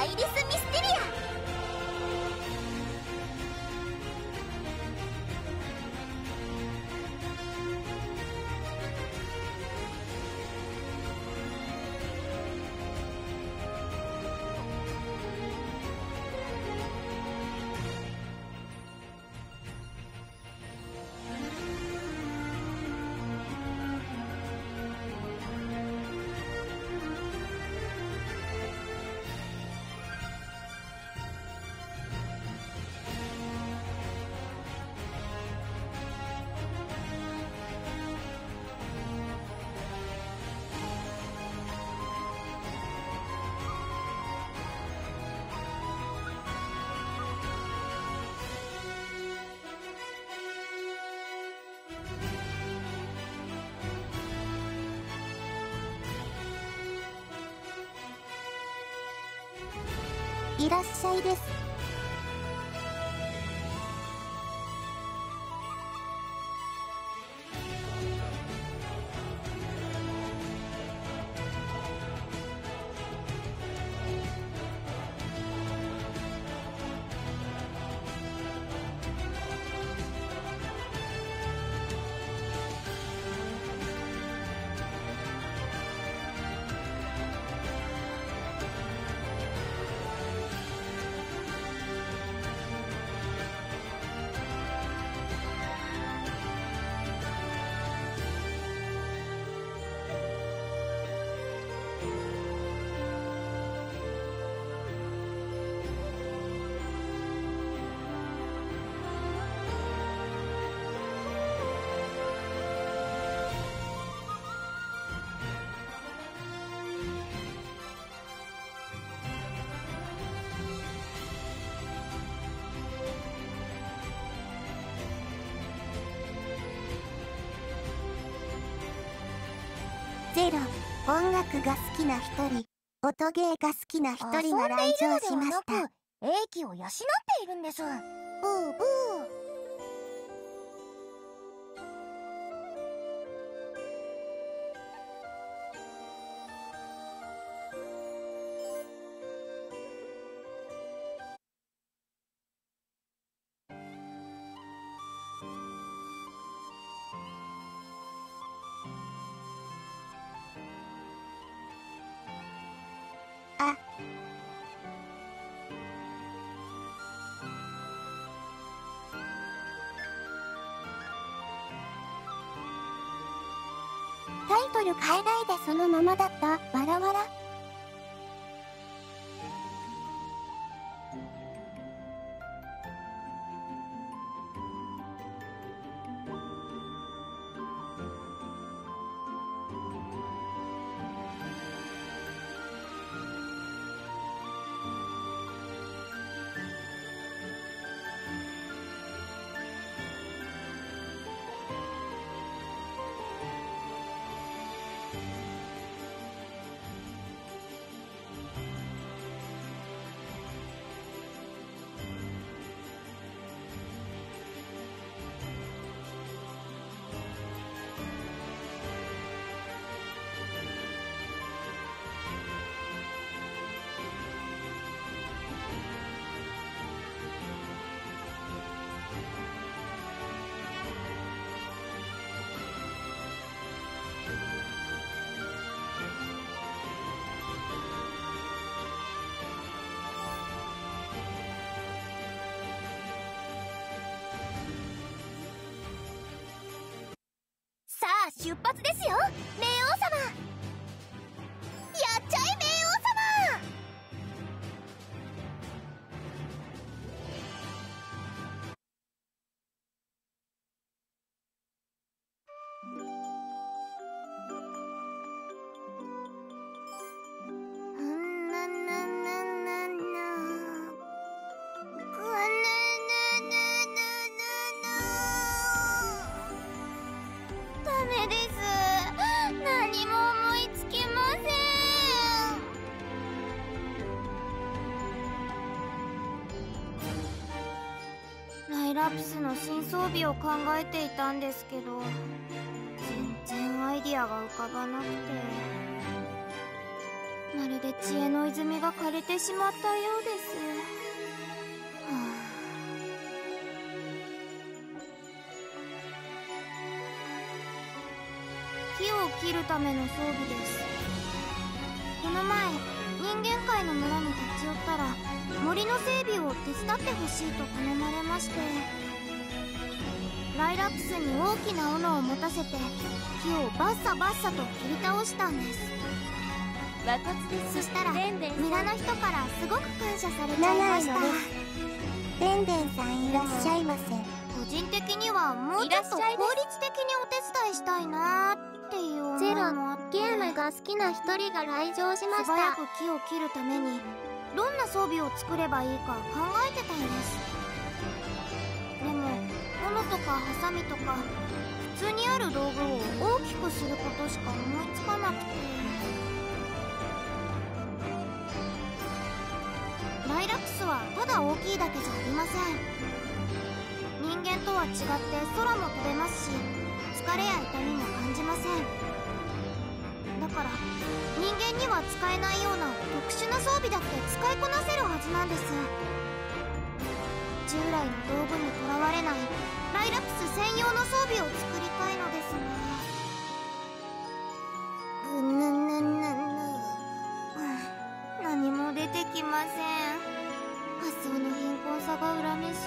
イリス・ミステリア。いらっしゃいです。ゼロ、音楽が好きな一人、音ゲーが好きな一人が来場しました。 英気を養っているんです。ブーブー。 あ。タイトル変えないでそのままだった。わらわら。 さあ出発ですよ、冥王様。やっちゃえ冥王様。ダメです。何も思いつきません。ライラプスの新装備を考えていたんですけど、全然アイディアが浮かばなくて、まるでて知恵の泉が枯れてしまったようです。木を切るための装備です。この前人間界の村に立ち寄ったら森の整備を手伝ってほしいと頼まれまして、ライラプスに大きな斧を持たせて木をバッサバッサと切り倒したんです。 和骨です。 そしたら村の人からすごく感謝されちゃいました。 でんでんさんいらっしゃいませ。 個人的にはもうちょっと効率的にお手伝いしたいなーっていう思いもあって、 ゲームが好きな一人が来場しました。 素早く木を切るためにどんな装備を作ればいいか考えてたんです。でも斧とかハサミとか普通にある道具を大きくすることしか思いつかなくて、ライラプスはただ大きいだけじゃありません。人間とは違って空も飛べますし、疲れや痛みも感じません。だから人間には使えないような特殊な装備だって使いこなせるはずなんです。従来の道具にとらわれないライラプス専用の装備を作りたいのですが、ぐぬぬぬぬ、何も出てきません。発想の貧困さが恨めしいです。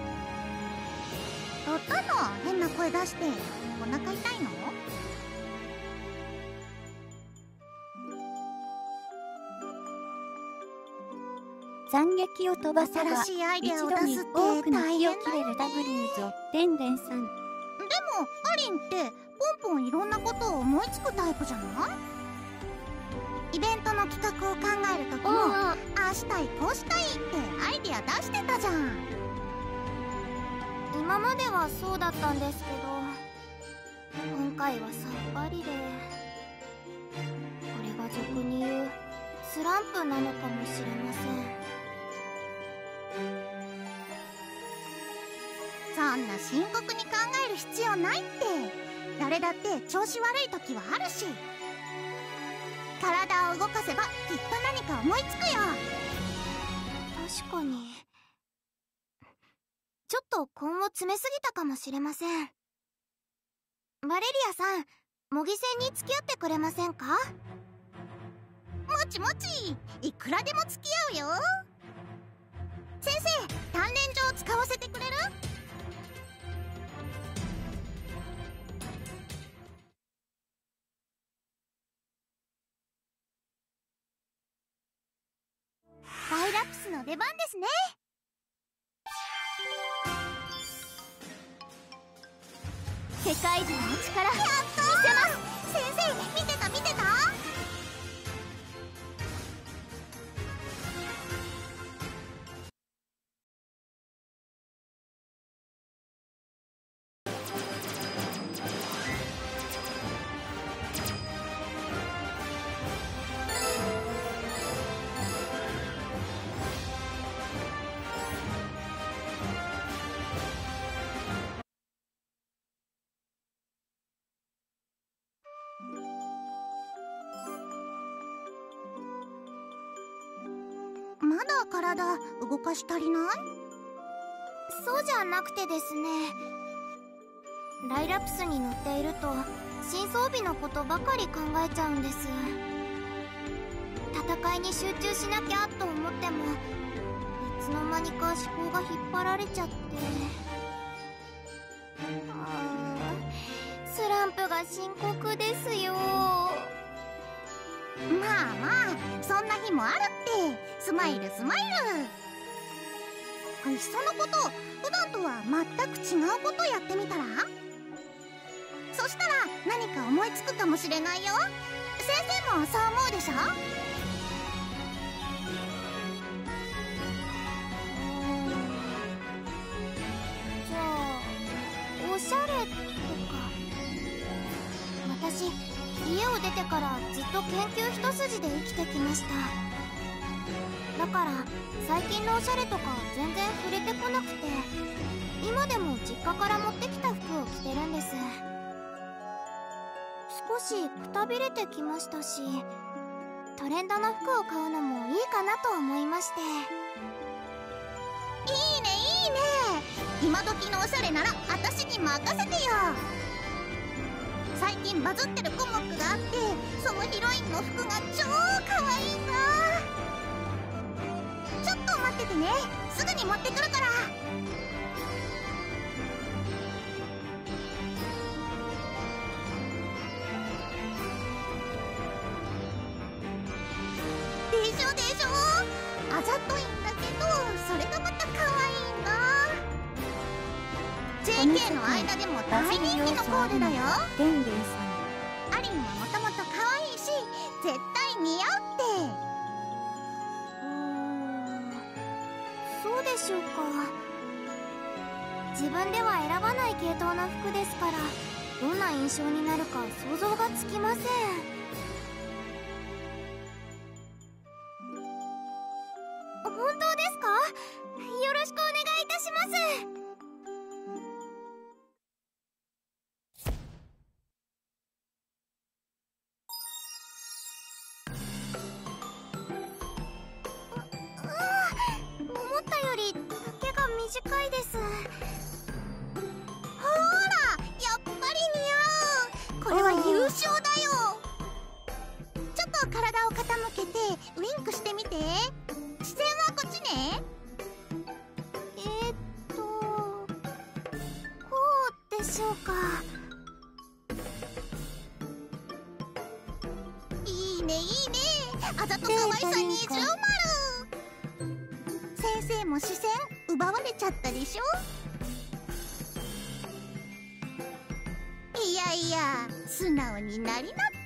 どったの？変な声出して。お腹痛いの？ 斬撃を飛ばせば新しいアイデアを一度に出すって多くの木を大変だよね。 切れる W ぞでんでんさん。 でもアリンってポンポンいろんなことを思いつくタイプじゃない？イベントの企画を考えるときもああしたいこうしたいってアイデア出してたじゃん。 今まではそうだったんですけど、今回はさっぱりで、これが俗に言うスランプなのかもしれません。 そんな深刻に考える必要ないって。誰だって調子悪い時はあるし、体を動かせばきっと何か思いつくよ。 確かにちょっと根を詰めすぎたかもしれません。バレリアさん、模擬戦に付き合ってくれませんか？ もちもち、いくらでも付き合うよ。先生、鍛錬所を使わせてくれる？ライラプスの出番ですね。 世界中の力やったー！ 見せます。 先生、見てた見てた？まだ体動かし足りない？ そうじゃなくてですね、ライラプスに乗っていると新装備のことばかり考えちゃうんです。戦いに集中しなきゃと思ってもいつの間にか思考が引っ張られちゃって、スランプが深刻ですよ。 まあまあ、そんな日もあるって。スマイルスマイル。いっそのこと、普段とは全く違うことやってみたら？そしたら何か思いつくかもしれないよ。先生もそう思うでしょ？ じゃあおしゃれとか。私、家を出てからずっと研究一筋で生きてきました。だから最近のおしゃれとか全然触れてこなくて、今でも実家から持ってきた服を着てるんです。少しくたびれてきましたし、 トレンドの服を買うのもいいかなと思いまして。 いいねいいね。今時のおしゃれなら私に任せてよ。最近バズってるコモックがあって、そのヒロインの服が超かわいいんだ。ちょっと待っててね、すぐに持ってくるから。でしょでしょ、あざといんだけどそれがまた可愛いんだ。 JK の間でも大人気のコーデだよ。 でんでんさアリンはもともと可愛いし絶対似合うって。 そうでしょうか。自分では選ばない系統の服ですから、どんな印象になるか想像がつきません。本当ですか？よろしくお願いいたします。思ったより丈が短いです。 ほーら、やっぱり似合う。これは優勝だよ。ちょっと体を傾けてウインクしてみて。視線はこっちね。 こうでしょうか。 いいねいいね。あざと可愛さ二重丸。先生も視線奪われちゃったでしょ。いやいや、素直になりなって。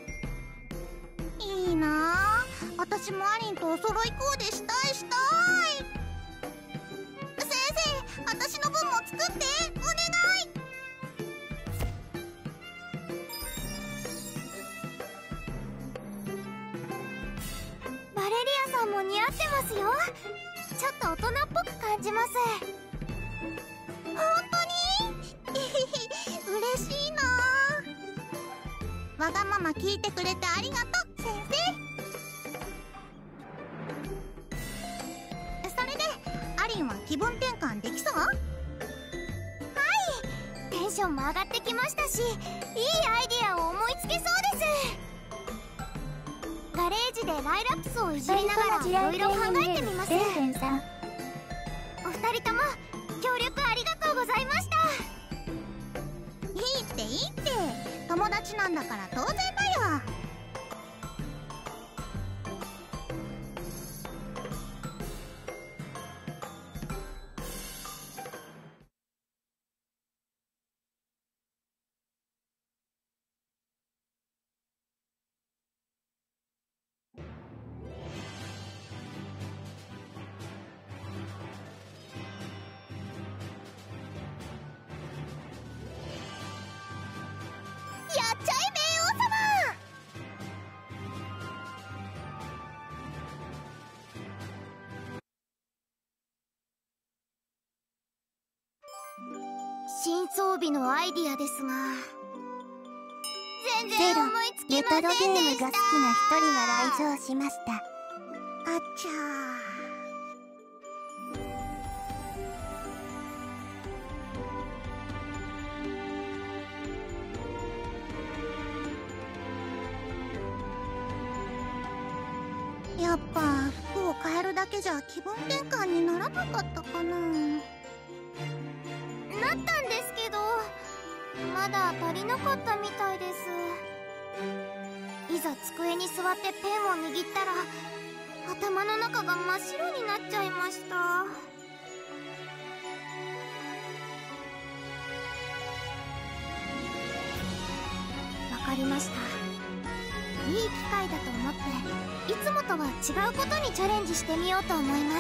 いいなあ、私もアリンとお揃いコーデしたいしたい。先生、私の分も作ってお願い。 バレリアさんも似合ってますよ。ちょっと大人っぽく感じます。 本当に嬉しいな。わがまま聞いてくれてありがとう、先生。それでアリンは気分転換できそう？ テンションも上がってきましたし、いいアイデアを思いつけそうです。ガレージでライラックスをいじりながらいろいろ考えてみます。 でんでんさん、 お二人とも協力ありがとうございました。 いいっていいって、友達なんだから当然だよ。やっちゃえ、冥王様。 新装備のアイディアですが、全ゼロ然思いつきレトロませんでゲームした。 が好きな一人が来場しました。 あっちゃー。やっぱ服を変えるだけじゃ気分転換にならなかったかな。 なったんですけど、まだ足りなかったみたいです。いざ机に座ってペンを握ったら、頭の中が真っ白になっちゃいました。わかりました。いい機会だと思って、いつもとは違うことにチャレンジしてみようと思います。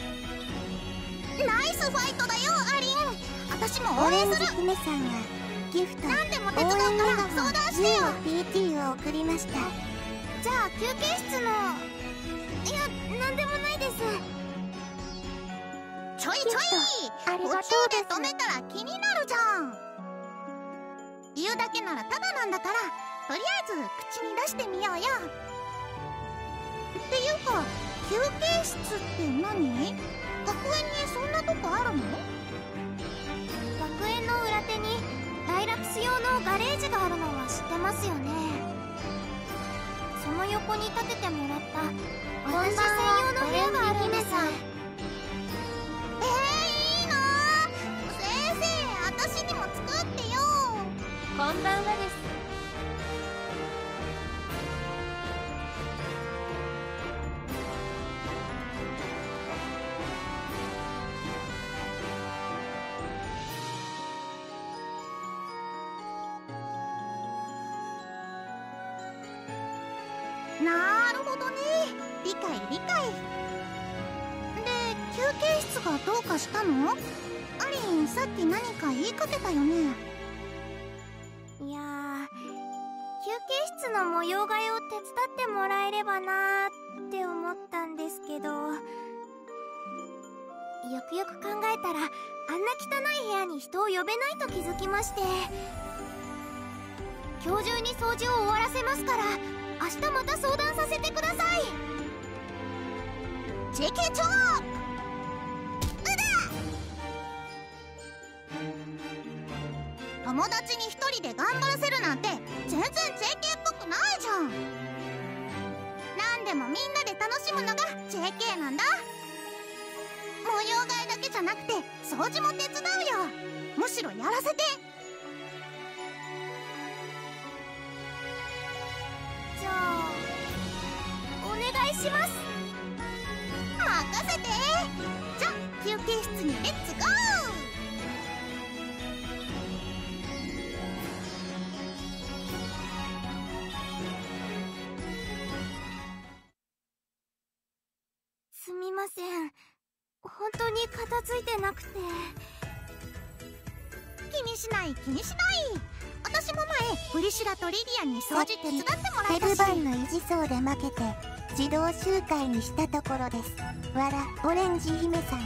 ナイスファイトだよ、アリン。私も応オレンジ援する。 姫さんがギフト何でも手伝う応援からメガホン相談してよ。 10PT を送りました。 じゃあ休憩室の、いや、なんでもないです。 ちょいちょい、 ありがとう途中で止めたら気になるじゃん。言うだけならタダなんだから、とりあえず口に出してみようよ。 っていうか休憩室って何？学園にそんなとこあるの？ 学園の裏手にライラプス用のガレージがあるのは知ってますよね。その横に建ててもらった私専用の部屋があるんです。 いいなぁ。先生、私にも作ってよ。 こんばんはです。 なるほどね。理解理解。で、休憩室がどうかしたの？アリン、さっき何か言いかけたよね。 いやー、休憩室の模様替えを手伝ってもらえればなーって思ったんですけど、よくよく考えたらあんな汚い部屋に人を呼べないと気づきまして、今日中に掃除を終わらせますから明日また相談させてください。 JK 長、友達に一人で頑張らせるなんて全然 JK っぽくないじゃん。なんでもみんなで楽しむのが JK なんだ。模様替えだけじゃなくて掃除も手伝うよ。むしろやらせて。 じゃあお願いします。 任せて。じゃあ休憩室にレッツゴー。 すみません、本当に片付いてなくて。 気にしない気にしない。私も前ブリシュラとリリアに掃除手伝ってもらヘったし。 ルバンの維持層で負けて自動集会にしたところです。わらオレンジ姫さん。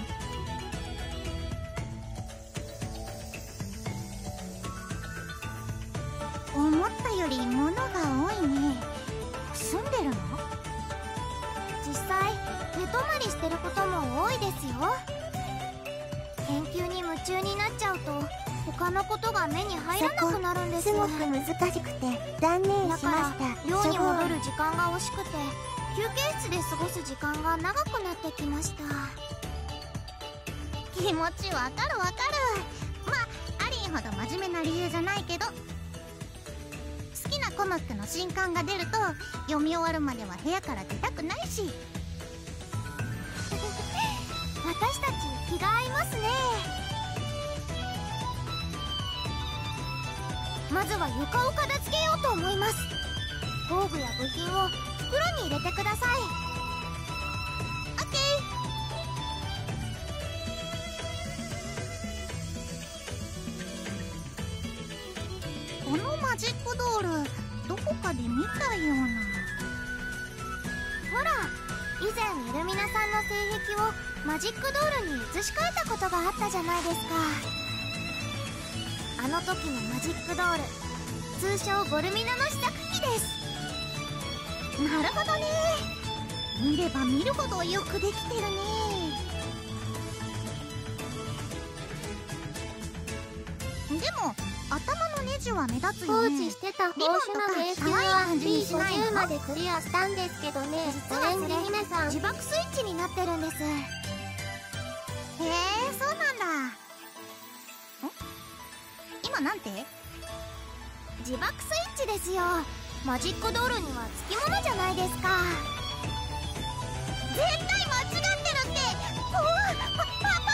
思ったより物が多いね。住んでるの？ 実際寝泊まりしてることも多いですよ。研究に夢中になっちゃうと他のことが目に入らなくなるんです。 すごく難しくて断念しましだからた。 寮に戻る時間が惜しくて休憩室で過ごす時間が長くなってきました。 気持ちわかるわかる。まあアリンほど真面目な理由じゃないけど、好きなコミックの新刊が出ると読み終わるまでは部屋から出たくないし。 私たち気が合いますね。まずは床を片付けようと思います。工具や部品を袋に入れてください。 オッケー。このマジックドールどこかで見たような。 ほら、以前イルミナさんの性癖をマジックドールに移し替えたことがあったじゃないですか。あの時のマジックドール、通称ボルミナの試作機です。 なるほどね。見れば見るほどよくできてるね。でも頭のネジは目立つ放よね。 置してたリボンとか可愛い感じにしないの？ B50 までクリアしたんですけどね。 実はそれオレンジ姫さん。 自爆スイッチになってるんです。 へえ、そうなんだ。今なんて？ 自爆スイッチですよ。マジックドールにはつきものじゃないですか。 絶対間違ってるって。パス。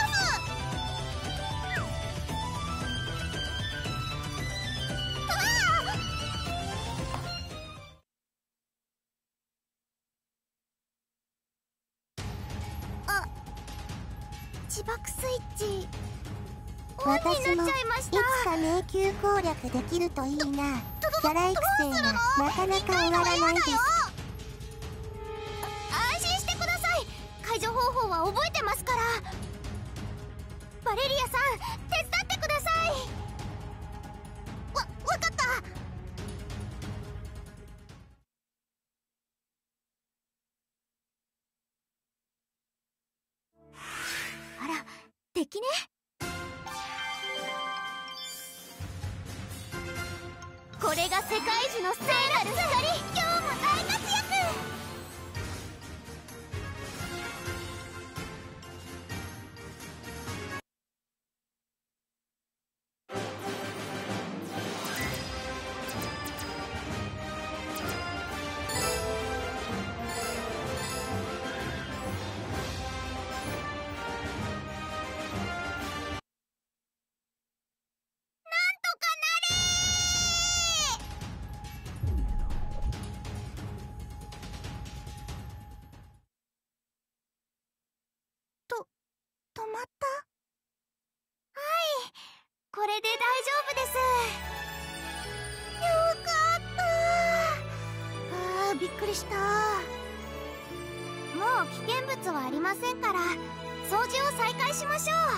自爆スイッチオンに私もなっちゃいましいた。 つか迷宮攻略できるといいな。キャラ育成がなかなか終わらないです。 安心してください。解除方法は覚えてますから。バレリアさん、手伝ってください。 わかった。 敵ね。これが世界樹の聖なる光。今日も大活躍。 止まった。 これで大丈夫です。 よかった。びっくりした。 もう危険物はありませんから掃除を再開しましょう。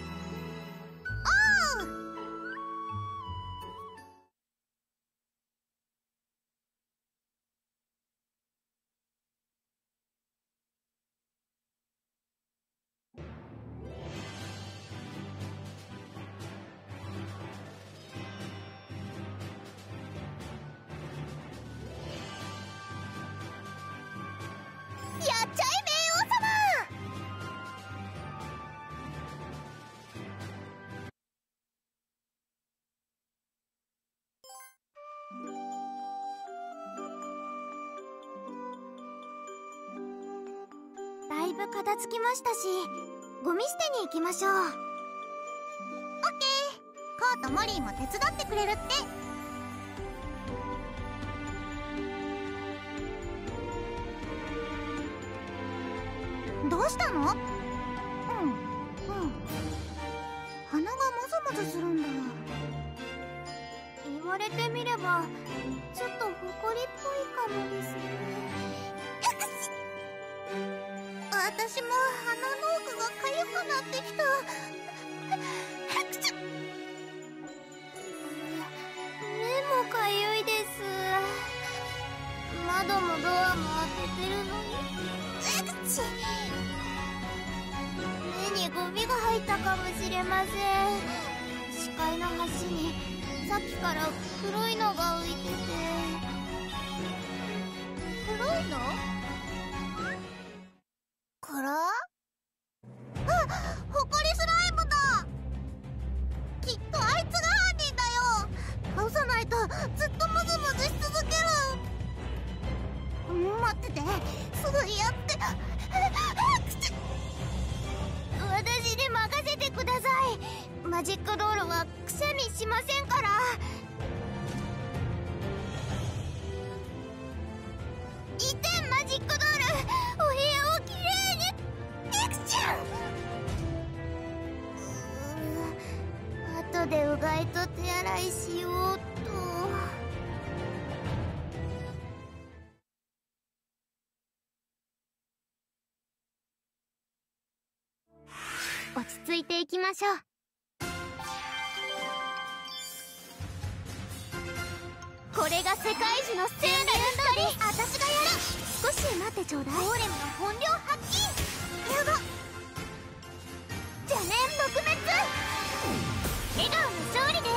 やっちゃえ冥王様。だいぶ片付きましたし、ゴミ捨てに行きましょう。 オッケー。コウとモリーも手伝ってくれるって。どうしたの？鼻がもぞもぞするんだ。 言われてみればちょっとほこりっぽいかもですね。 私も鼻の奥がかゆくなってきた。 目もかゆいです。窓もドアも開けてるのに目にゴミが入ったかもしれません。視界の端にさっきから黒いのが浮いてて。 黒いの？黒？ホコリスライムだ。きっとあいつが犯人だよ。倒さないとずっとムズムズし続ける。待ってて、すぐやって。 私に任せてください。マジックドールはくしゃみしませんから。いてマジックドール、お部屋をきれいに。エクちゃん。後でうがいと手洗いしようっと。落ち着いていきましょう。これが世界樹の聖なる光。私がやる。少し待ってちょうだい。ゴーレムの本領発揮。やば。邪念撲滅。笑顔の勝利です。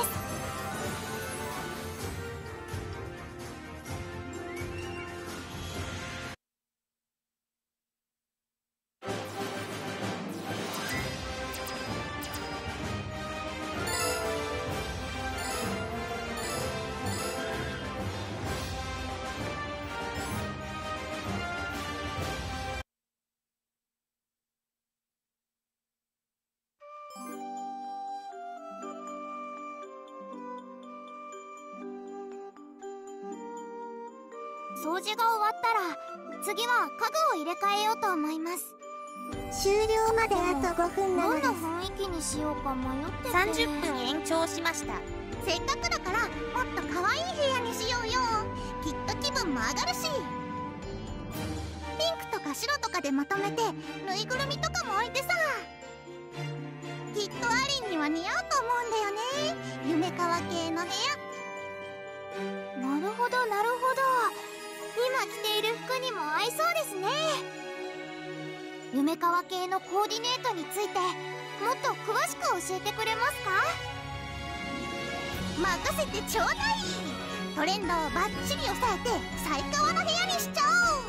掃除が終わったら次は家具を入れ替えようと思います。 終了まであと5分なのです。 どんな雰囲気にしようか迷ってて。 30分延長しました。せっかくだからもっと可愛い部屋にしようよ。きっと気分も上がるし。ピンクとか白とかでまとめてぬいぐるみとかも置いてさ。きっとアリンには似合うと思うんだよね。夢川系の部屋。 なるほどなるほど。今着ている服にも合いそうですね。夢川系のコーディネートについて詳もっと詳しく教えてくれますか？ 任せてちょうだい。トレンドをバッチリ押さえて最高の部屋にしちゃおう。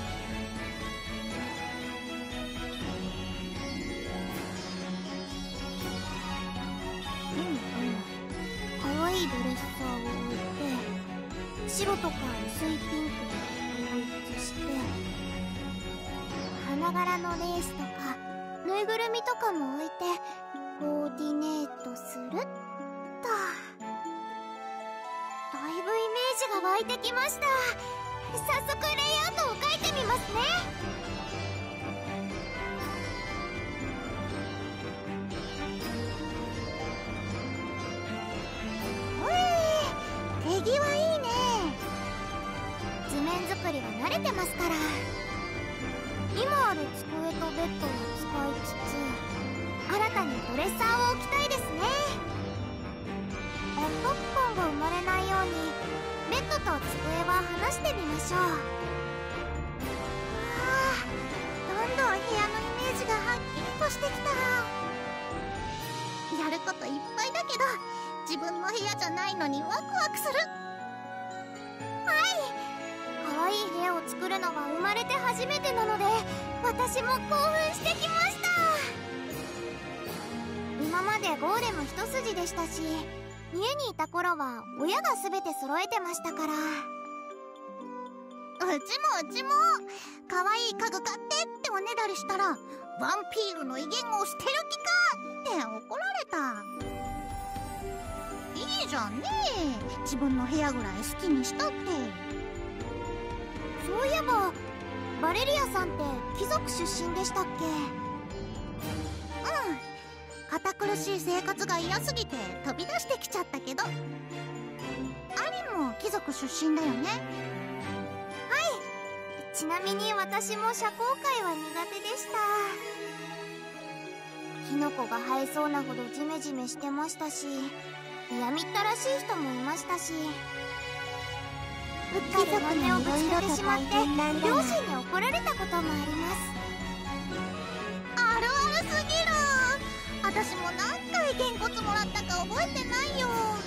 可愛いドレッサーを置いて、白とか薄いピンクを統一して、花柄のレースとかぬいぐるみとかも置いてコーディネートするっと。だいぶイメージが湧いてきました。早速レイアウトを描いてみますね。 手際いいね。 図面作りは慣れてますから。今ある机とベッドを使いつつ、新たにドレッサーを置きたいですね。圧迫感が生まれないようにベッドと机は離してみましょう。 どんどん部屋のイメージがはっきりとしてきた。やることいっぱいだけど自分の部屋じゃないのにワクワクする。 可愛い部屋を作るのは生まれて初めてなので、私も興奮してきました。今までゴーレム一筋でしたし、家にいた頃は親が全て揃えてましたから。 うちも可愛い家具買ってっておねだりしたら、ヴァンピールの威厳を捨てる気かって怒られた。いいじゃんね、自分の部屋ぐらい好きにしたって。 そういえばバレリアさんって貴族出身でしたっけ？ 堅苦しい生活が嫌すぎて飛び出してきちゃったけど、アリも貴族出身だよね。 ちなみに私も社交界は苦手でした。キノコが生えそうなほどジメジメしてましたし、嫌みったらしい人もいましたし、うっかり本音をぶつけてしまって両親に怒られたこともあります。 あるあるすぎる。私も何回げんこつもらったか覚えてないよ。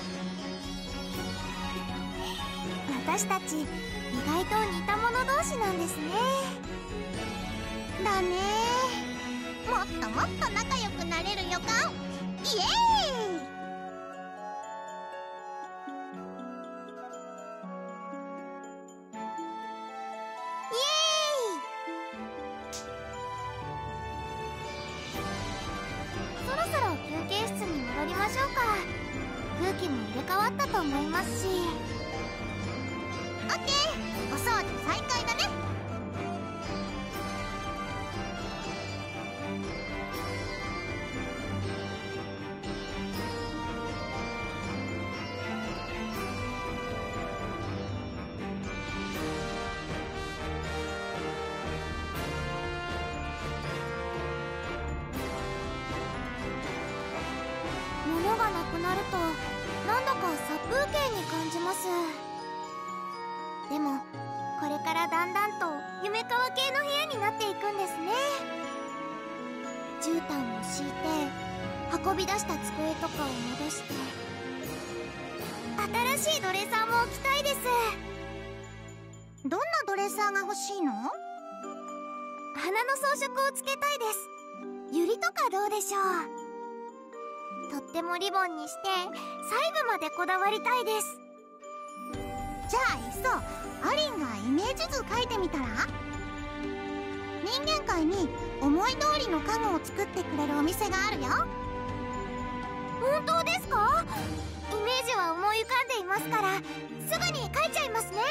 私たち意外と似た者同士なんですね。 だね。もっともっと仲良くなれる予感。イエーイ。 そろそろ休憩室に戻りましょうか。空気も入れ替わったと思いますし。 オッケー、お掃除再開だね。 物がなくなるとなんだか殺風景に感じます。でもこれからだんだんと夢川系の部屋になっていくんですね。絨毯を敷いて運び出した机とかを戻して、新しいドレッサーも置きたいです。 どんなドレッサーが欲しいの？ 花の装飾をつけたいです。ユリとかどうでしょう？とってもリボンにして細部までこだわりたいです。 じゃあいっそアリンがイメージ図描いてみたら？人間界に思い通りの家具を作ってくれるお店があるよ。 本当ですか？イメージは思い浮かんでいますから、すぐに描いちゃいますね。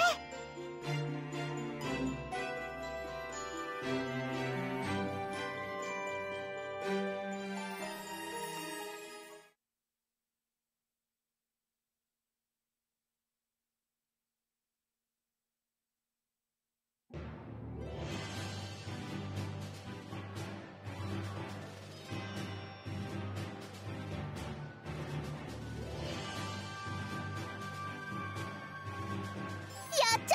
やっちゃ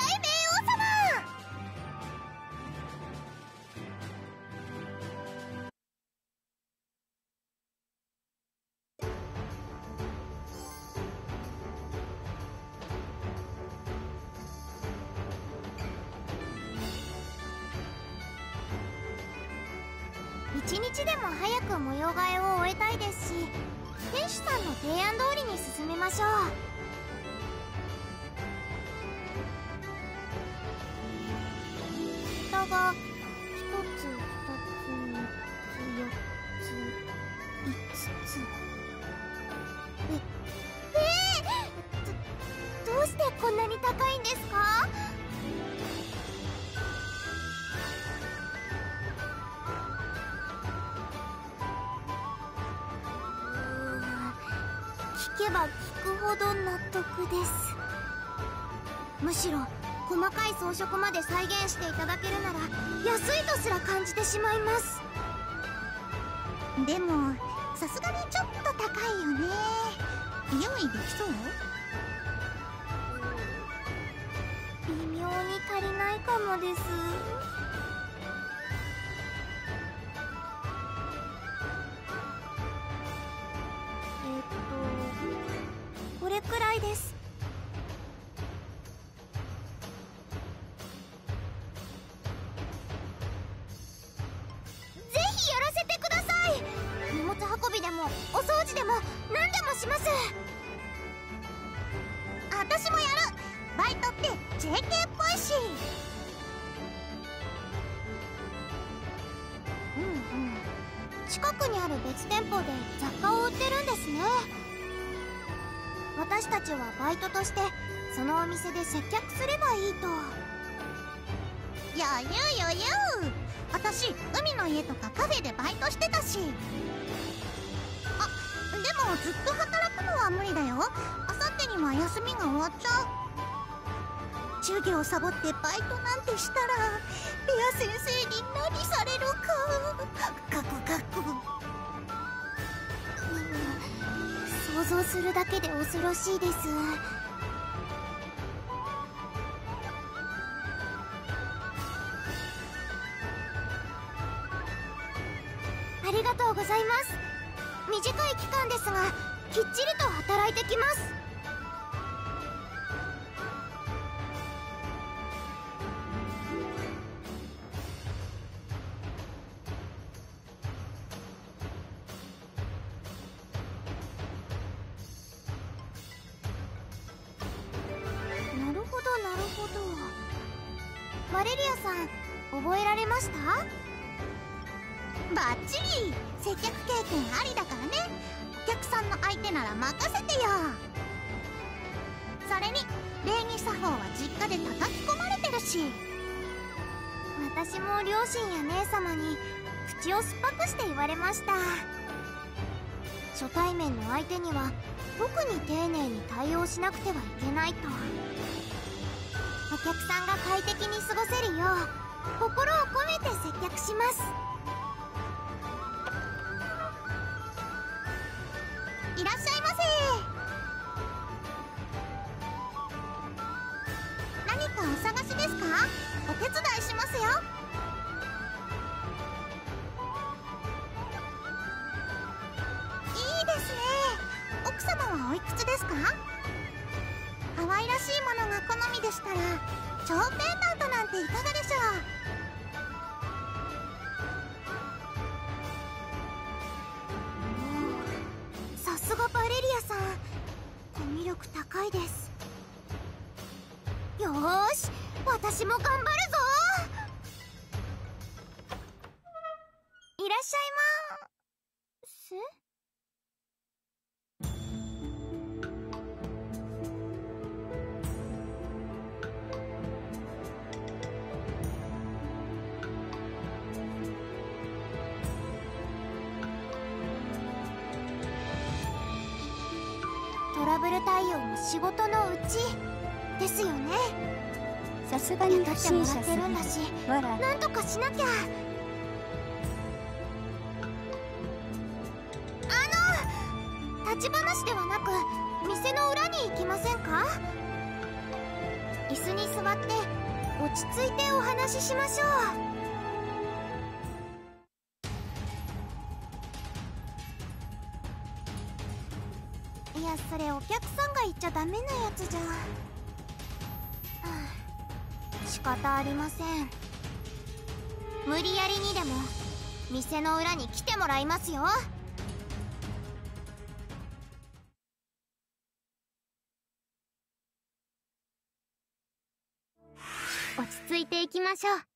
一日でも早く模様替えを終えたいですし、店主さんの提案通りに進めましょう。だが、1つ、2つ、3つ、4つ、5つ。どうしてこんなに高いんですか？聞けば聞くほど納得です。むしろ細かい装飾まで再現していただけるなら安いとすら感じてしまいます。 でもさすがにちょっと高いよね。用意できそう？ 微妙に足りないかもです。これくらいです。ぜひやらせてください。荷物運びでもお掃除でも何でもします。 私もやる。バイトって JK っぽいし。 近くにある別店舗で雑貨を売ってるんですね。私たちはバイトとしてそのお店で接客すればいいと。 余裕余裕。私海の家とかカフェでバイトしてたし。あ、でもずっと働くのは無理だよ。あさってには休みが終わっちゃう。授業サボってバイトなんてしたらレア先生に何されるか。カクカク。 想像するだけで恐ろしいです。ありがとうございます。短い期間ですがきっちりと働いてきます。なるほどなるほど。バレリアさん、覚えられました？ バッチリ。接客経験ありだからね。お客さんの相手なら任せてよ。それに礼儀作法は実家で叩き込まれてるし。 私も両親や姉様に口を酸っぱくして言われました。初対面の相手には特に丁寧に対応しなくてはいけないと。お客さんが快適に過ごせるよう心を込めて接客します。 いらっしゃいませ。何かお探しですか？お手伝いしますよ。いいですね。奥様はおいくつですか？可愛らしいものが好みでしたら超ペンダントなんていかがでしょう。さすがバレリアさん、コミュ力高いです。よーし、私も頑張るぞ。いらっしゃいまーす。トラブル対応も仕事のうちですよね。 さすがに雇ってもらってるんだし、 わら。 なんとかしなきゃ。立ち話ではなく店の裏に行きませんか？椅子に座って落ち着いてお話ししましょう。いや、それお客さんが言っちゃダメなやつじゃん。仕方ありません。無理やりにでも店の裏に来てもらいますよ。 落ち着いていきましょう。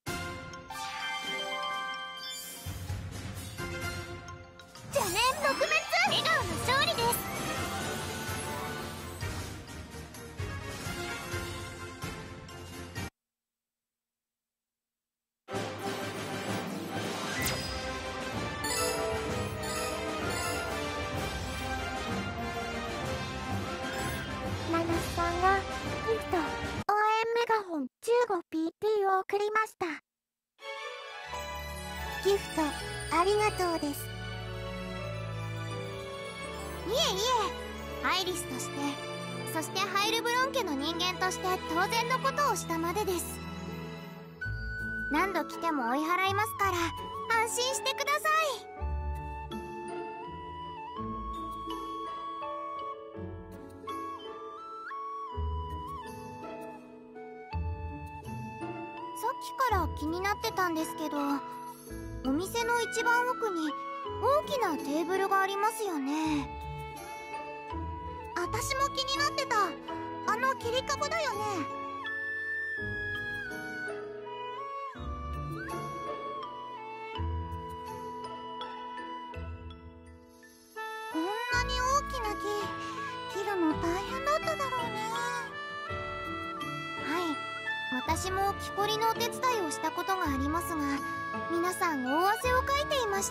邪念撲滅、笑顔の勝利です。 ナナさんがギフト応援メガホン 15PT を送りました。ギフトありがとうです。 いえいえ、アイリスとして、そしてハイルブロン家の人間として当然のことをしたまでです。何度来ても追い払いますから安心してください。さっきから気になってたんですけど、お店の一番奥に大きなテーブルがありますよね。 私も気になってた。あの切り株だよね。こんなに大きな木切るの大変だっただろうね。 はい、私も木こりのお手伝いをしたことがありますが、皆さん大汗をかいていました。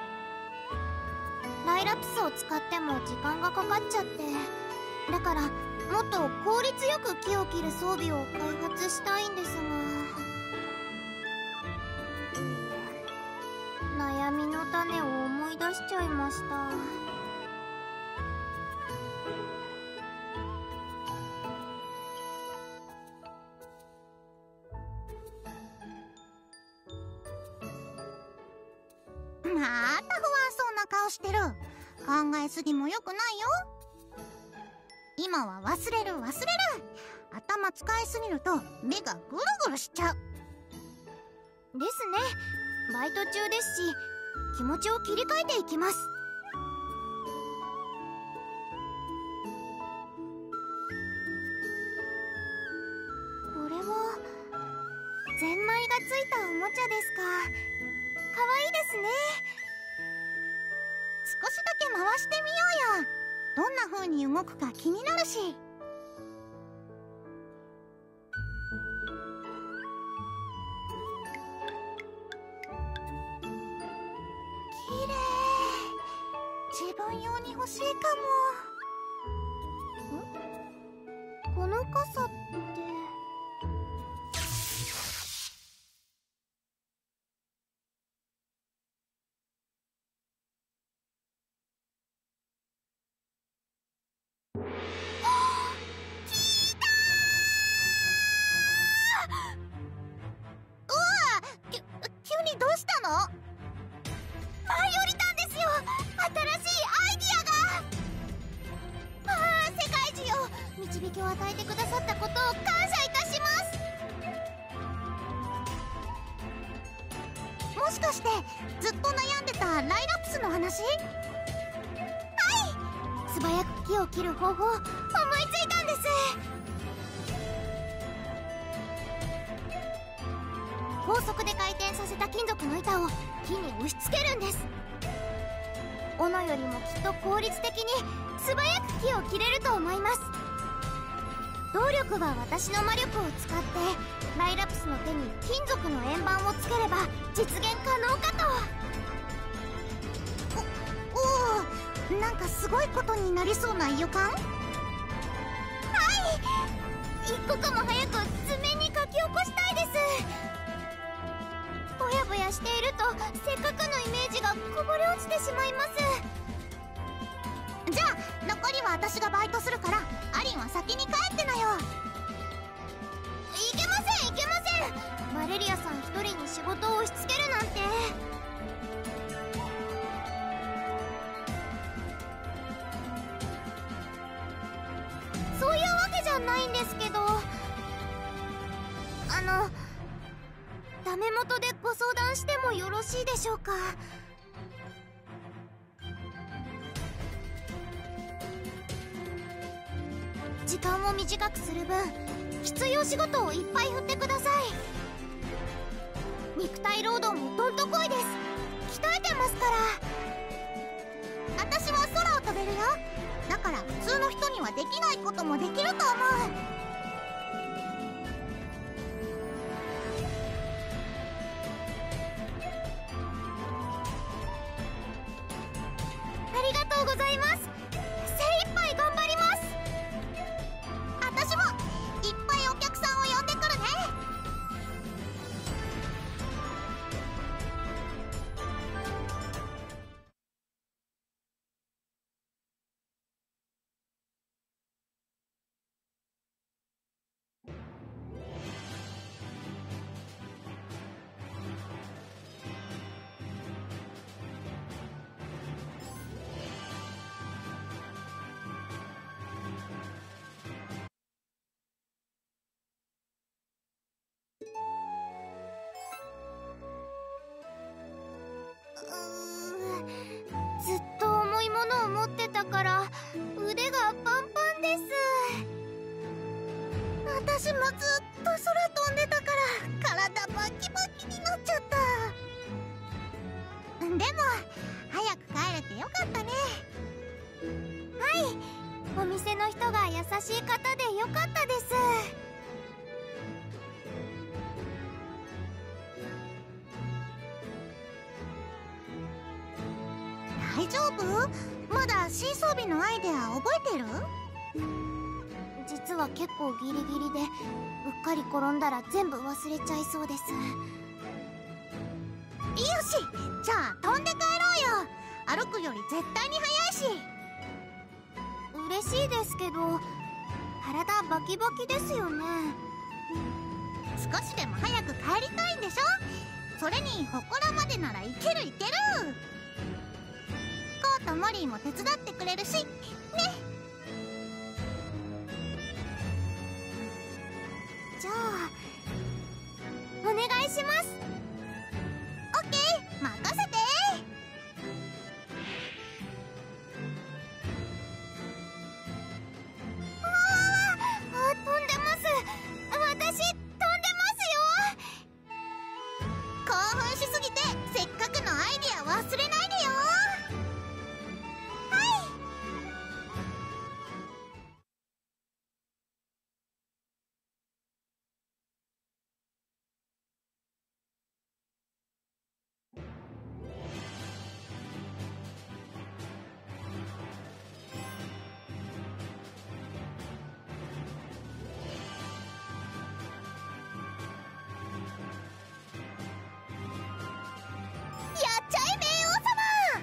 ライラプスを使っても時間がかかっちゃって、だからもっと効率よく木を切る装備を開発したいんですが、悩みの種を思い出しちゃいました。 また不安そうな顔してる。考えすぎもよくないよ。今は忘れる。頭使いすぎると目がぐるぐるしちゃう。 ですね。バイト中ですし、気持ちを切り替えていきます。これはゼンマイがついたおもちゃですか。かわいいですね。 少しだけ回してみようよ。どんな風に動くか気になるし。綺麗。自分用に欲しいかも。 この傘って。 急にどうしたの？ 舞い降りたんですよ。新しいアイディアが。世界中を導きを与えてくださったことを感謝いたします。 もしかしてずっと悩んでたライラプスの話？ 素早く木を切る方法思いついたんです。高速で回転させた金属の板を木に押し付けるんです。斧よりもきっと効率的に素早く木を切れると思います。動力は私の魔力を使ってライラプスの手に金属の円盤をつければ実現可能かと。 おお、なんかすごいことになりそうな予感？ 一刻も早く図面に書き起こしたいです。ぼやぼやしているとせっかくのイメージがこぼれ落ちてしまいます。 じゃあ残りは私がバイトするから、アリンは先に帰ってなよ。 いけませんいけません。バレリアさん一人に仕事を押し付けるなんて。そういうわけじゃないんですけど、 ダメ元でご相談してもよろしいでしょうか？時間を短くする分、きついお仕事をいっぱい振ってください。肉体労働もどんとこいです。鍛えてますから。 私は空を飛べるよ。だから普通の人にはできないこともできると思う。 ありがとうございます。精一杯頑張ります。 私もいっぱいお客さんを呼んでくるね。 ずっと重いものを持ってたから腕がパンパンです。 私もずっと空飛んでたから体バキバキになっちゃった。でも早く帰れてよかったね。 はい、お店の人が優しい方でよかったです。 大丈夫？まだ新装備のアイデア覚えてる？ 実は結構ギリギリで、うっかり転んだら全部忘れちゃいそうです。 よし、じゃあ飛んで帰ろうよ。歩くより絶対に速いし。 嬉しいですけど、体バキバキですよね。 少しでも早く帰りたいんでしょ。それに祠までならいけるいける。コウとモリーも手伝ってくれるしね。 じゃあお願いします。 オッケー、任せて。 飛んでます。私飛んでますよ。 興奮しすぎてせっかくのアイデア忘れないでよ。やっちゃえ、冥王様。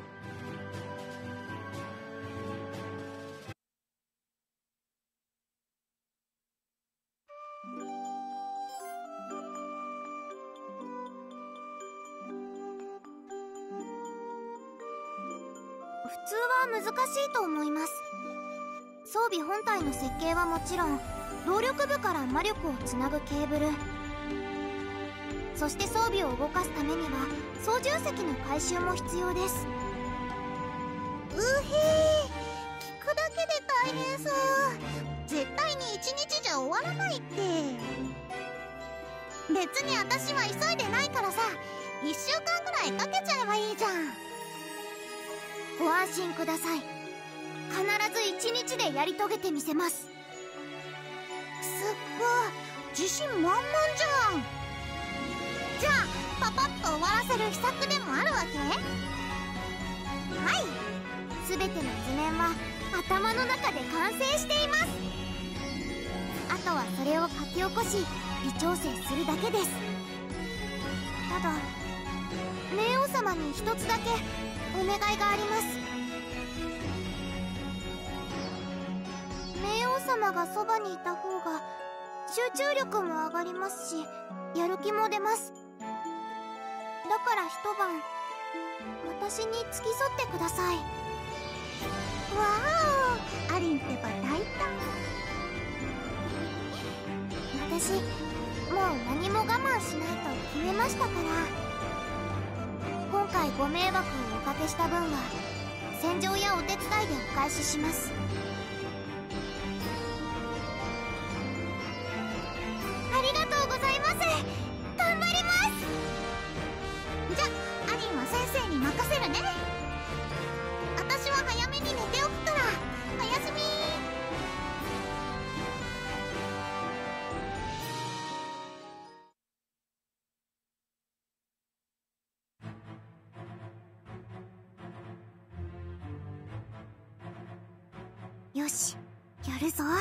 普通は難しいと思います。装備本体の設計はもちろん、動力部から魔力をつなぐケーブル、そして装備を動かすためには操縦席の回収も必要です。 うへー、聞くだけで大変そう。絶対に1日じゃ終わらないって。別に私は急いでないからさ、1週間ぐらいかけちゃえばいいじゃん。 ご安心ください。必ず1日でやり遂げてみせます。 すっごい自信満々じゃん。じゃあパパッと終わらせる秘策でもあるわけ？ はい、全ての図面は頭の中で完成しています。あとはそれを書き起こし微調整するだけです。ただ冥王様に一つだけお願いがあります。冥王様がそばにいた方が集中力も上がりますし、やる気も出ます。だから一晩私に付き添ってください。 わーお、アリンってば大胆。 私もう何も我慢しないと決したから。今回ご迷惑をおかけした分は洗浄やお手伝いでお返しします。ありがとうございます。頑張ります。 じゃあアリンは先生に任せるね。私は早めに寝ておくから。おやすみ。 よし、やるぞ。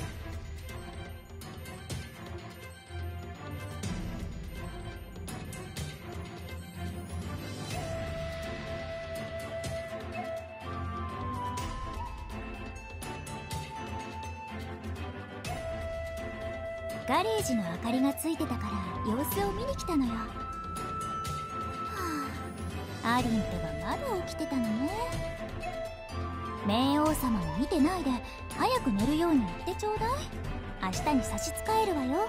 ガレージの明かりがついてたから様子を見に来たのよ。はあ、アリンとはまだ起きてたのね。冥王様を見てないで早く寝るように言ってちょうだい。明日に差し支えるわよ。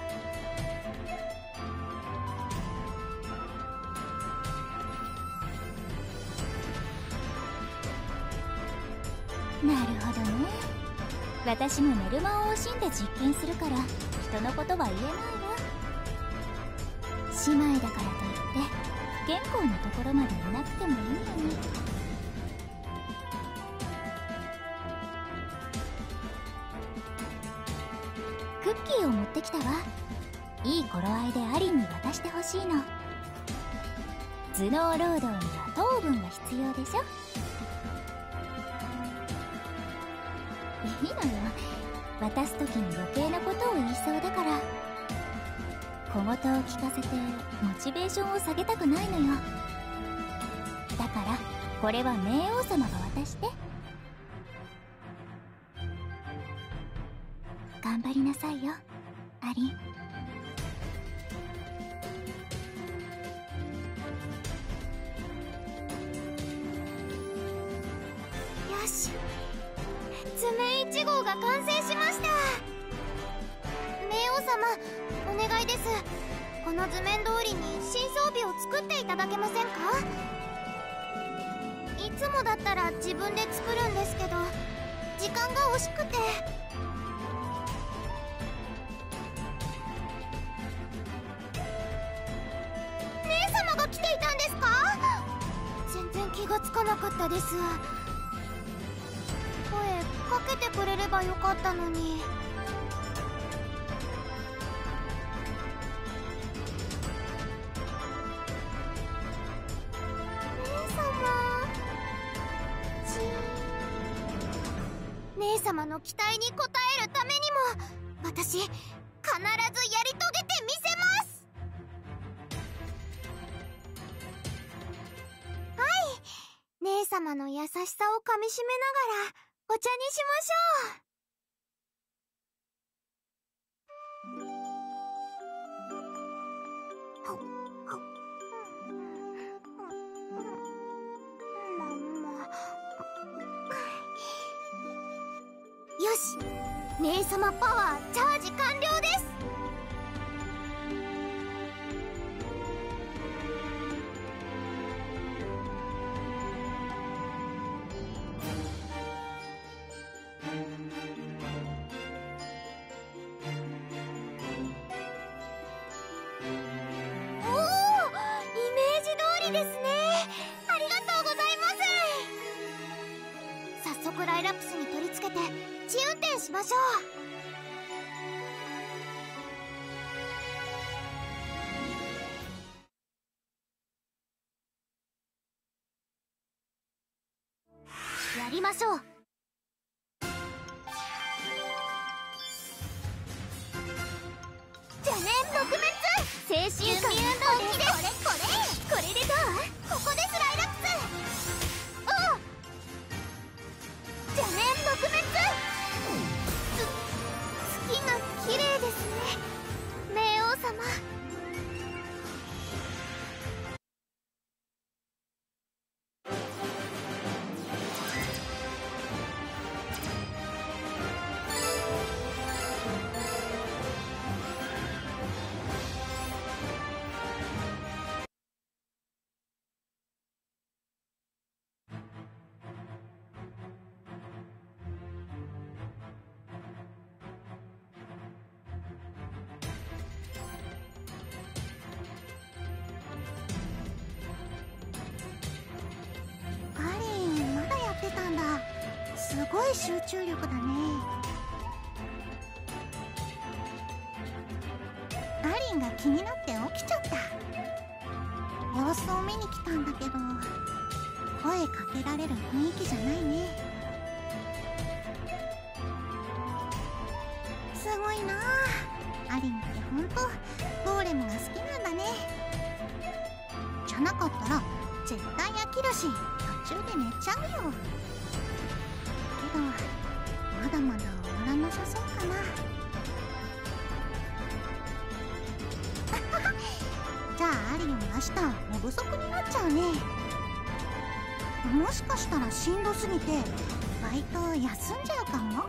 なるほどね。私も寝る間を惜しんで実験するから人のことは言えないわ。姉妹だからといって不健康なところまでいなくてもいいのに。クッキーを持ってきたわ。いい頃合いでアリンに渡してほしいの。頭脳労働には糖分が必要でしょ。いいのよ、渡す時に余計なことを言いそうだから。小言を聞かせてモチベーションを下げたくないのよ。だからこれは冥王様が渡して。頑張りなさいよ、アリン。よし、図面1号が完成しました。冥王様、お願いです。この図面通りに新装備を作っていただけませんか？いつもだったら自分で作るんですけど時間が惜しくて。姉様が来ていたんですか？全然気がつかなかったです。声かけてくれればよかったのに。姉様の期待に応えるためにも私必ずやり遂げてみせます。はい、姉様の優しさをかみしめながらお茶にしましょう。よし、姉様パワーチャージ完了です。おお、イメージ通りですね。ありがとうございます。早速ライラップスに取り付けて試運転しましょう。やりましょう。邪念撲滅精神準備運動です。これでどう？ここですライラックス。おう、邪念撲滅。月が綺麗ですね、冥王様。 い集中力だね。アリンが気になって起きちゃった。様子を見に来たんだけど、声かけられる雰囲気じゃないね。すごいなあ、アリンってほんとゴーレムが好きなんだね。じゃなかったら絶対飽きるし途中で寝ちゃうよ。けどまだまだ終わらなさそうかな。じゃあアリンは明日寝不足になっちゃうね。もしかしたらしんどすぎてバイト休んじゃうかも。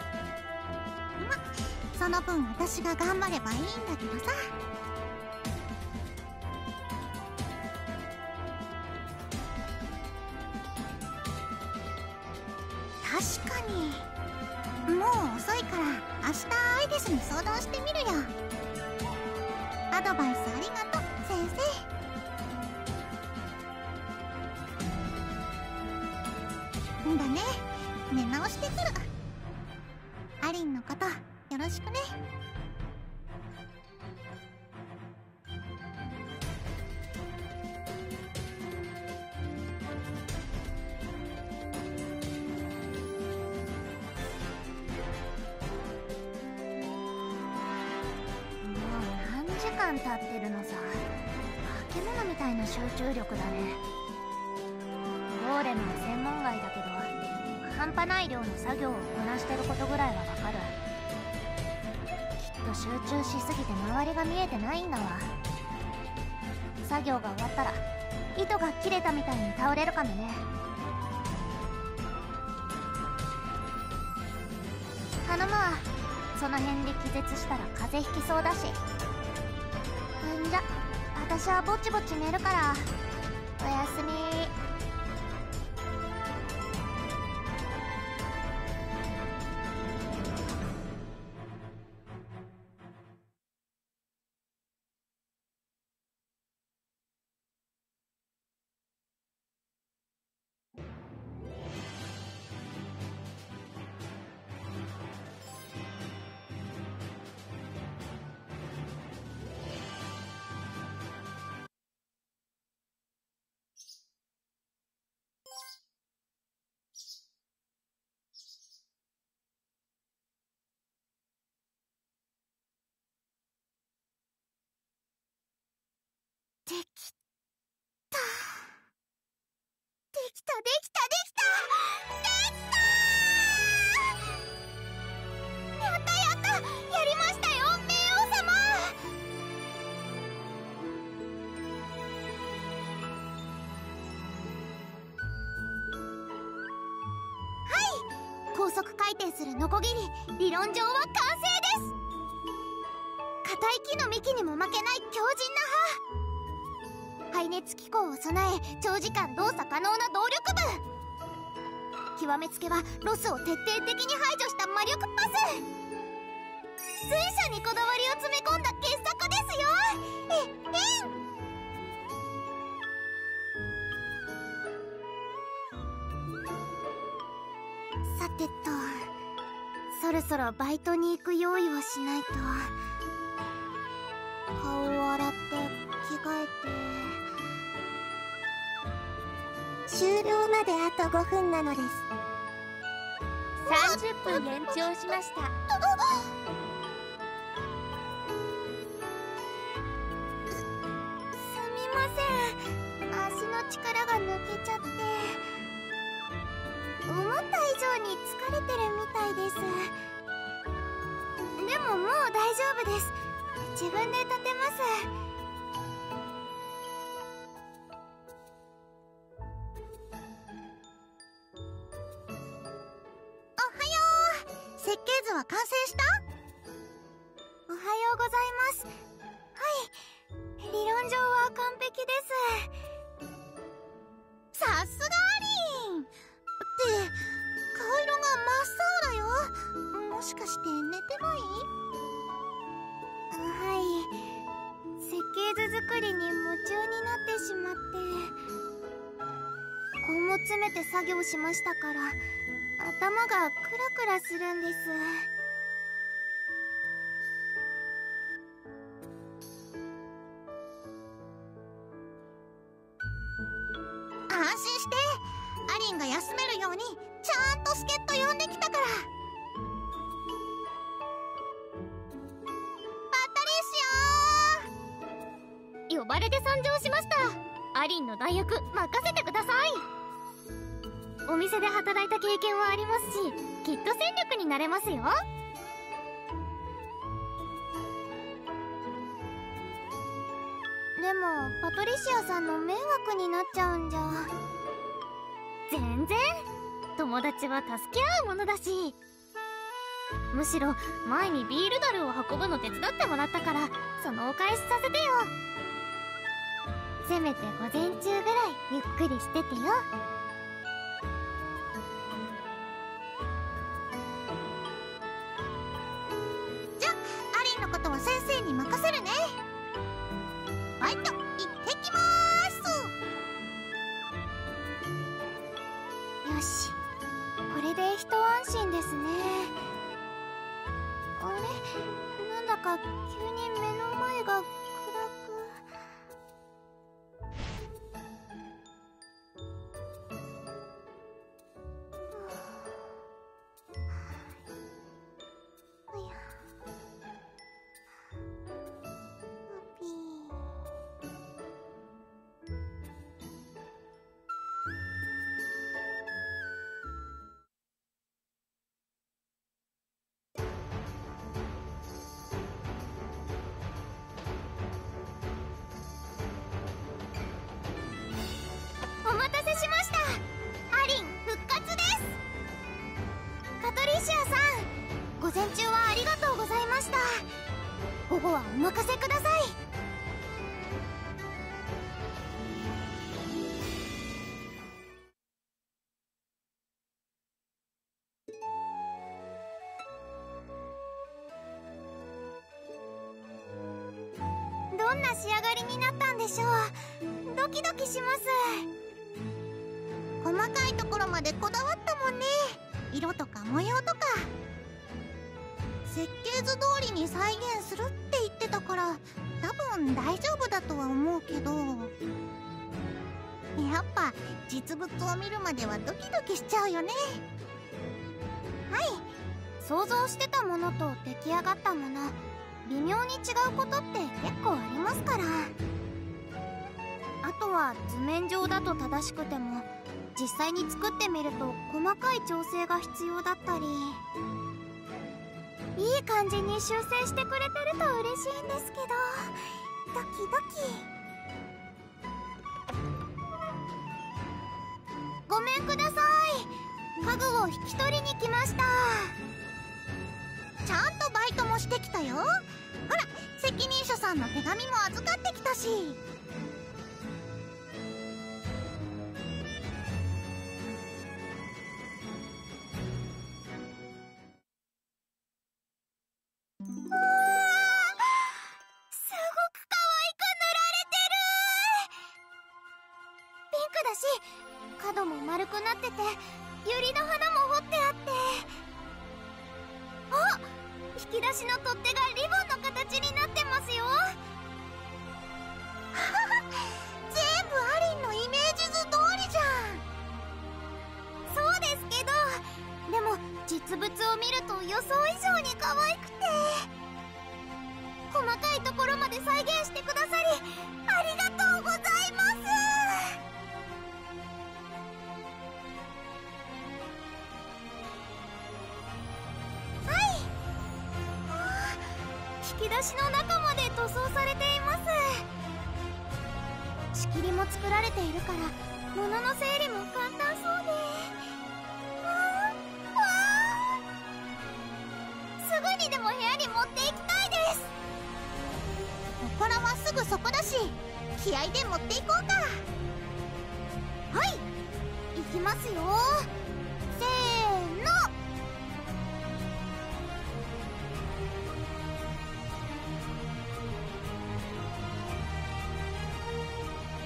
その分私が頑張ればいいんだけどさ。確かにもう遅いから明日アイデスに相談してみるよ。アドバイスありがとう先生。んだね、寝直してくる。アリンのことよろしくね。 時間経ってるのさ。化け物みたいな集中力だね。ゴーレムは専門外だけど半端ない量の作業をこなしてることぐらいはわかる。きっと集中しすぎて周りが見えてないんだわ。作業が終わったら糸が切れたみたいに倒れるかもね。頼むわ。その辺で気絶したら風邪ひきそうだし。んじゃ、私はぼちぼち寝るから。おやすみ。できた。できたできたできたできた。やったやった、やりましたよ冥王様。はい、高速回転するノコギリ、理論上は完成です。硬い木の幹にも負けない強靭な刃。排熱機構を備え長時間動作可能な動力部。極めつけはロスを徹底的に排除した魔力パス。随所にこだわりを詰め込んだ傑作ですよ。さてと、そろそろバイトに行く用意をしないと。顔を洗って着替えて。終了まであと5分なのです。 30分延長しました。 すみません、足の力が抜けちゃって。思った以上に疲れてるみたいです。でももう大丈夫です。自分で立てます。 設計図は完成した？ おはようございます。はい、理論上は完璧です。 さすがアリンって顔色が真っ青だよ。もしかして寝てない？ はい、設計図作りに夢中になってしまって。根を詰めて作業しましたから頭がクラクラするんです。 安心して。アリンが休めるようにちゃんと助っ人呼んできたから。 呼ばれて参上しました。アリンの代役任せてください。お店で働いた経験はありますし、きっと戦力になれますよ。 でもパトリシアさんの迷惑になっちゃうんじゃ。 全然。友達は助け合うものだし。むしろ前にビール樽を運ぶの手伝ってもらったから、そのお返しさせてよ。せめて午前中ぐらいゆっくりしててよ。 じゃあアリンのことは先生に任せるね。ファイト行ってきまーす。 よし、これで一安心ですね。あれ、なんだか急に目の前が暗く。 お待たせしました。アリン復活です。 パトリシアさん、午前中はありがとうございました。午後はお任せください。どんな仕上がりになったんでしょう。ドキドキします。 細かいところまでこだわったもんね。色とか模様とか。設計図通りに再現するって言ってたから、多分大丈夫だとは思うけど、やっぱ実物を見るまではドキドキしちゃうよね。 はい、想像してたものと出来上がったもの、微妙に違うことって結構ありますから。あとは図面上だと正しくても、実際に作ってみると細かい調整が必要だったり、いい感じに修正してくれてると嬉しいんですけど、ドキドキ。ごめんください。家具を引き取りに来ました。 ちゃんとバイトもしてきたよ。ほら、責任者さんの手紙も預かってきたし。 角も丸くなってて、ユリの花も彫ってあって、あ、引き出しの取っ手がリボンの形になってますよ。 全部アリンのイメージ図通りじゃん。 そうですけど、でも実物を見ると予想以上に可愛くて、細かいところまで再現してくださりありがとうございます。引き出しの中まで塗装されています。仕切りも作られているから物の整理も簡単そうで、すぐにでも部屋に持っていきたいです。 お祠はすぐそこだし、気合で持っていこうか。 はい、行きますよ。せーの。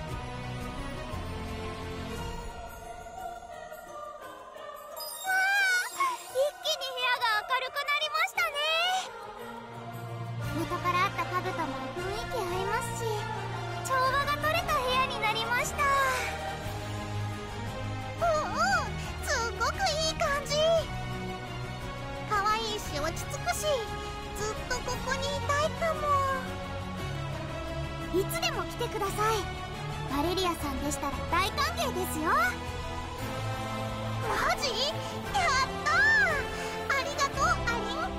わ来てください。バレリアさんでしたら大歓迎ですよ。 マジ？やったー！ありがとう、アリン。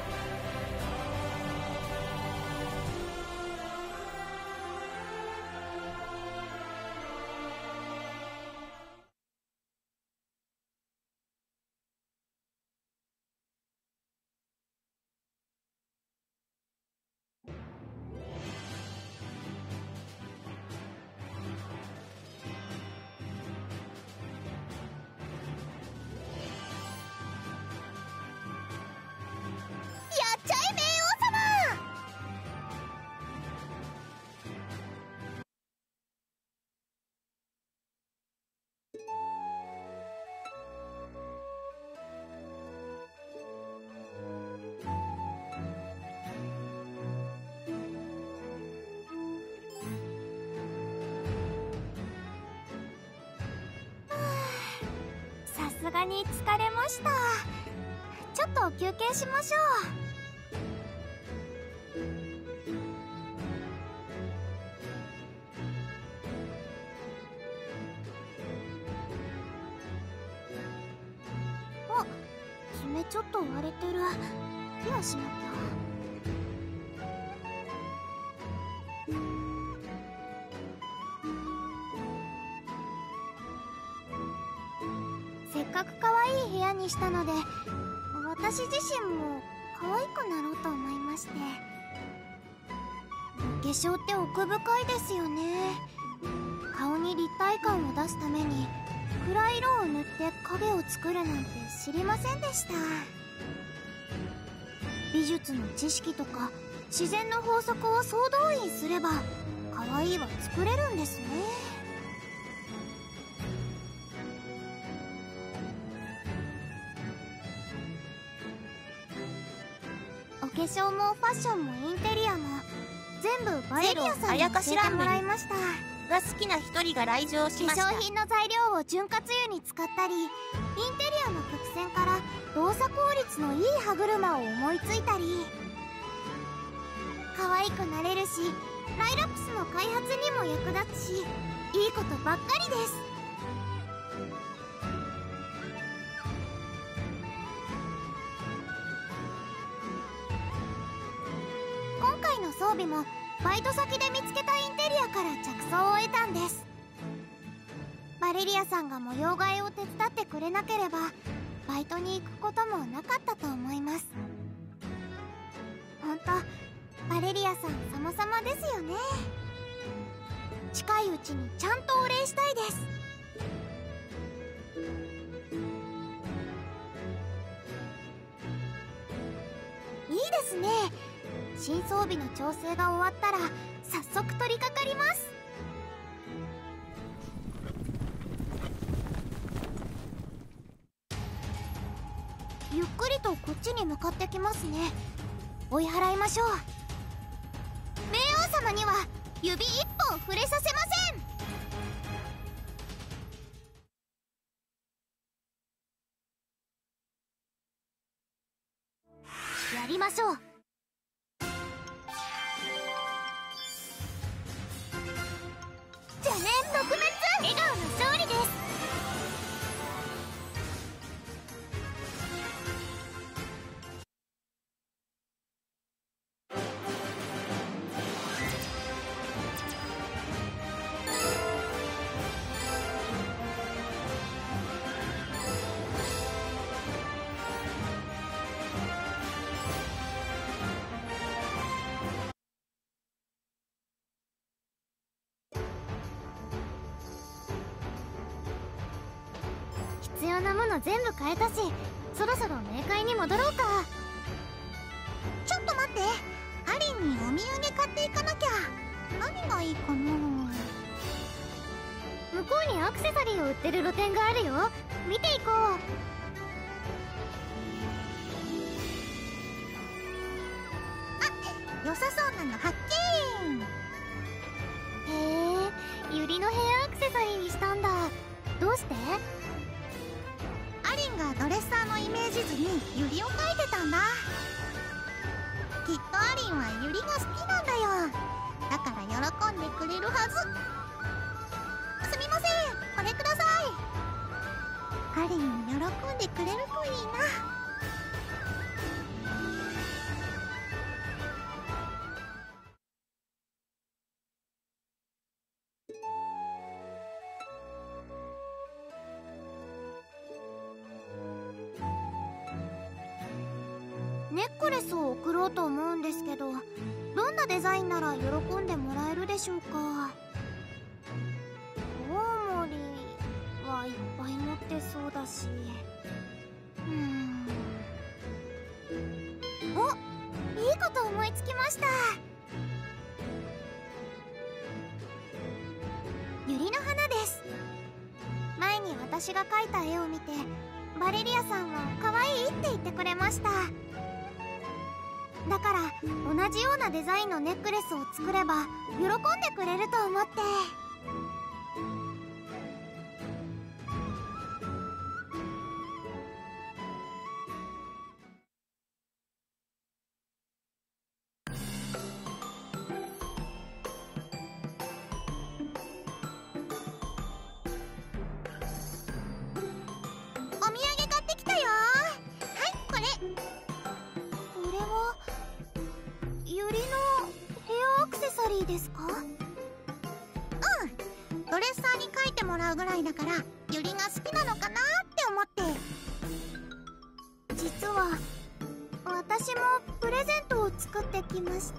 さすがに疲れました。ちょっと休憩しましょう。あ、爪ちょっと割れてる。ケアしなきゃ。せっかく可愛い部屋にしたので、私自身も可愛くなろうと思いまして。お化粧って奥深いですよね。顔に立体感を出すために暗い色を塗って影を作るなんて知りませんでした。美術の知識とか自然の法則を総動員すれば可愛いは作れるんですね。お化粧もファッションもインテリアも全部バレリアさんに教えてもらいました。 が好きな一人が来場しました。 化粧品の材料を潤滑油に使ったり、インテリアの曲線から動作効率のいい歯車を思いついたり、可愛くなれるし、ライラプスの開発にも役立つし、いいことばっかりです。今回の装備もバイト先で見つけたインテリアから着想を得たんです。バレリアさんが模様替えを手伝ってくれなければバイトに行くこともなかったと思います。ほんとバレリアさん様々ですよね。近いうちにちゃんとお礼したいです。いいですね。新装備の調整が終わったら早速取り掛かります。ゆっくりとこっちに向かってきますね。追い払いましょう。冥王様には指一本触れさせません。やりましょう。邪念撲滅。笑顔の勝利です。必要なもの全部変えたし、そろそろ冥界に戻ろうか。 ちょっと待って、アリンにお土産買っていかなきゃ。何がいいかな。 向こうにアクセサリーを売ってる露店があるよ。見ていこう。 良さそうなの発見。 へえ、ユリのヘアアクセサリーにしたんだ。どうして？ アリンがドレッサーのイメージ図にユリを描いてたんだ。きっとアリンはユリが好きなんだよ。 だから喜んでくれるはず。すみません、これください。アリンに喜んでくれるといいな。 ネックレスを贈ろうと思うんですけど、どんなデザインなら喜んでもらえるでしょうか。コウモリはいっぱい持ってそうだし、お、いいこと思いつきました。ユリの花です。前に私が描いた絵を見てバレリアさんは可愛いって言ってくれました。だから同じようなデザインのネックレスを作れば喜んでくれると思って。 お土産買ってきたよ。はい、これ。 これはユリのヘアアクセサリーですか？ ドレッサーに描いてもらうぐらいだからユリが好きなのかなって思って。 実は私もプレゼントを作ってきまして。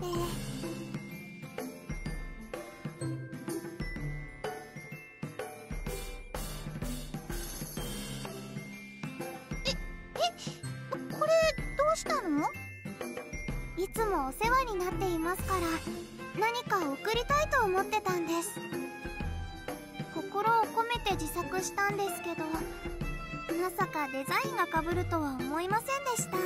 これどうしたの？ いつもお世話になっていますから何か贈りたいと思ってたんです。心を込めて自作したんですけど、まさかデザインが被るとは思いませんでした。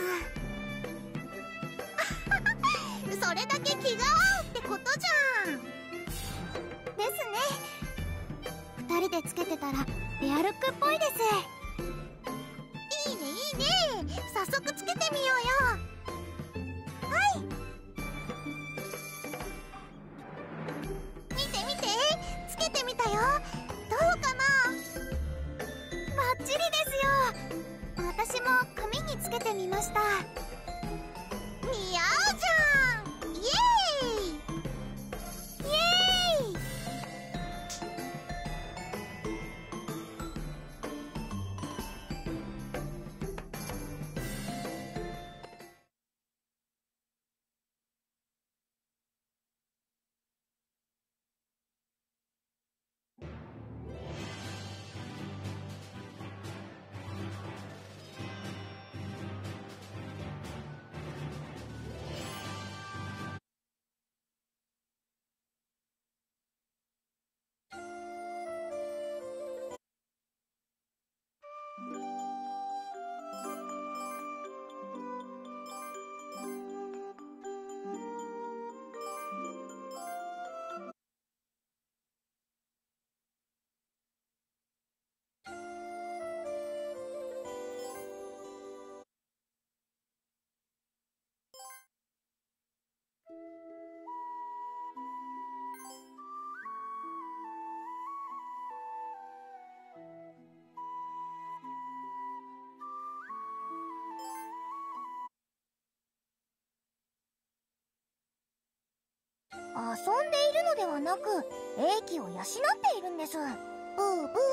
それだけ気が合うってことじゃん。 ですね。2人でつけてたらレアルックっぽいです。 いいねいいね、早速つけてみようよ。見て見て、つけてみたよ。どうかな？ バッチリですよ。私も髪につけてみました。 似合うじゃん。イエーイイエーイ。 遊んでいるのではなく英気を養っているんです。ブーブー。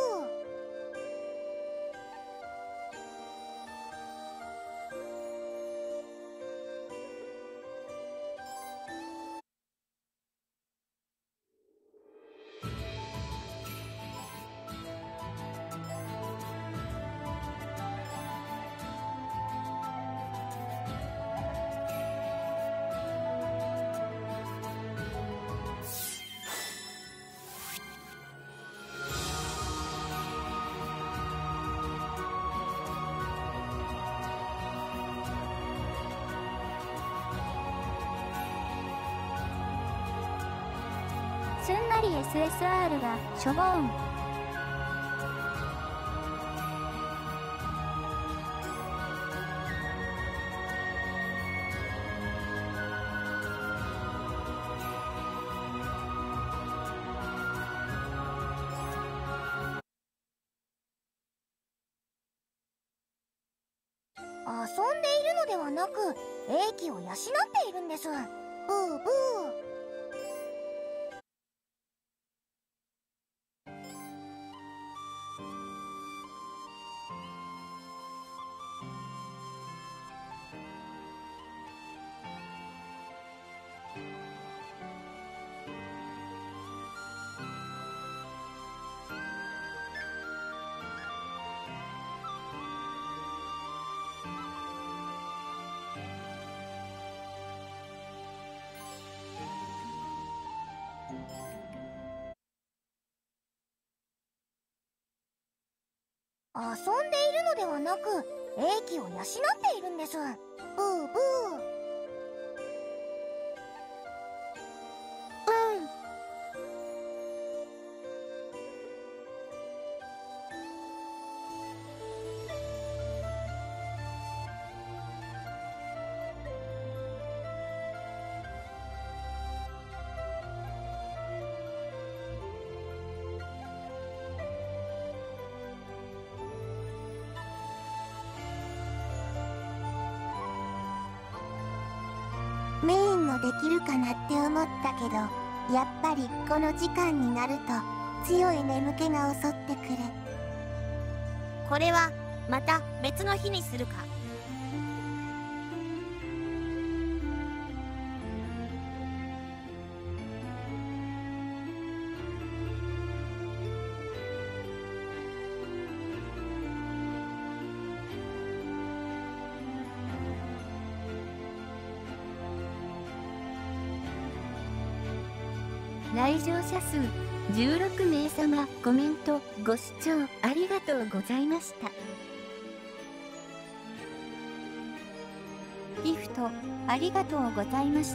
すんなり SSR がしょぼん。 のではなく英気を養っているんです。ブーブー。遊んでいるのではなく英気を養っているんです。ブーブー。メインもできるかなって思ったけど、やっぱりこの時間になると強い眠気が襲ってくる。 これはまた別の日にするか。 来場者数16名様、コメントご視聴ありがとうございました。ギフトありがとうございました。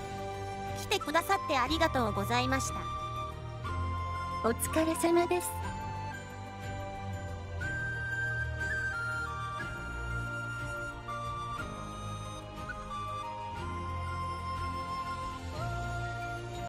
来てくださってありがとうございました。 お疲れ様です。